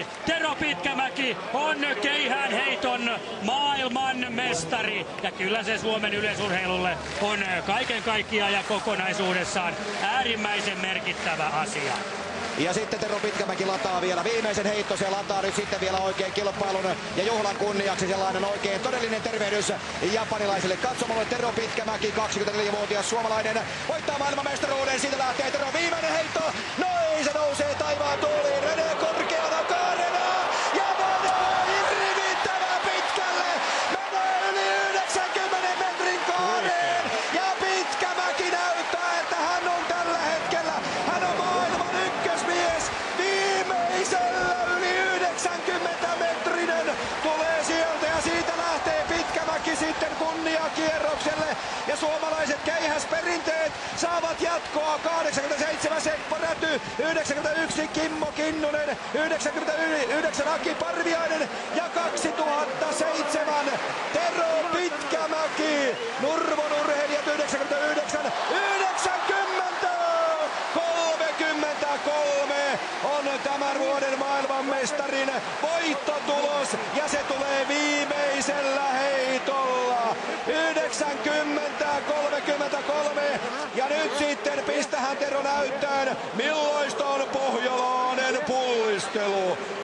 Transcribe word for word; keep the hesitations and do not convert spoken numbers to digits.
Tero Pitkämäki on keihään heiton maailman mestari. Ja kyllä se Suomen yleisurheilulle on kaiken kaikkiaan ja kokonaisuudessaan äärimmäisen merkittävä asia. Ja sitten Tero Pitkämäki lataa vielä viimeisen heitto. Se lataa nyt sitten vielä oikein kilpailun ja juhlan kunniaksi sellainen oikein todellinen tervehdys japanilaisille katsomolle. Tero Pitkämäki, kaksikymmentäneljävuotias suomalainen, voittaa maailmanmestaruuden. Siitä lähtee Tero viimeinen heitto. Noin se nousee taivaan tuuliin. Menee korkeana kaarena ja menee hirvittävän pitkälle. Menee yli yhdeksänkymmenen metrin kaareen. Ja Pitkämäki näyttää, että hän on tällä hetkellä. Hän on maailman ykkösmies. Viimeisellä yli yhdeksänkymmentä metrinen tulee sieltä ja siitä lähtee Pitkämäki sitten kunniakierrokselle. Ja suomalaiset keihäsperinteet saavat jatkoa. kahdeksankymmentäseitsemän Seppo Räty, yhdeksänkymmentäyksi Kimmo Kinnunen, yhdeksänkymmentäyhdeksän Aki Parviainen ja kaksituhattaseitsemän Tero Pitkämäki. Nurmon urheilijat yhdeksänkymmentäyhdeksän, yhdeksänkymmentä, kolmekymmentäkolme on tämän vuoden maailmanmestarin voittotulos ja se tulee viimeisellä heitolla. yhdeksänkymmentä kolmekymmentäkolme ja nyt sitten pistähän Tero näyttöön, milloista on pohjalainen pullistelu.